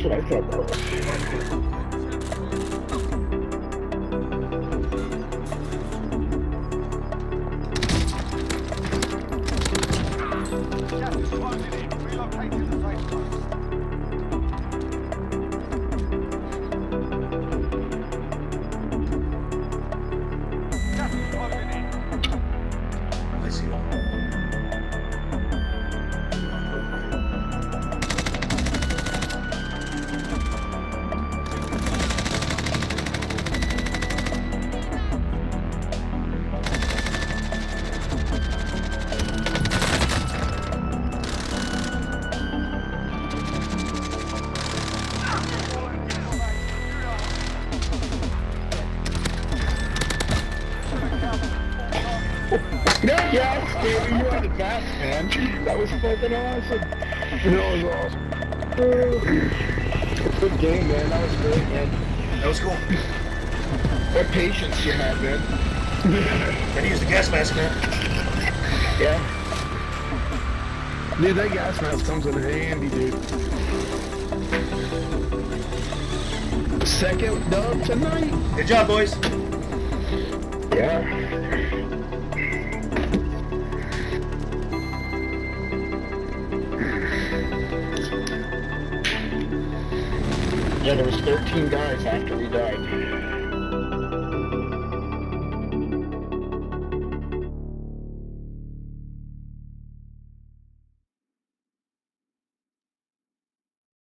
what I thought that was. Gas is closing in. Relocating the safe zone. Gas is closing in. I see one. Yeah, Davey, you are the best, man. That was fucking awesome. That was awesome. Good game, man. That was great, man. That was cool. What patience you had, man. Gotta use the gas mask, man. Yeah. Dude, that gas mask comes in handy, dude. Second dub tonight. Good job, boys. Yeah. Yeah, there was 13 guys after we died.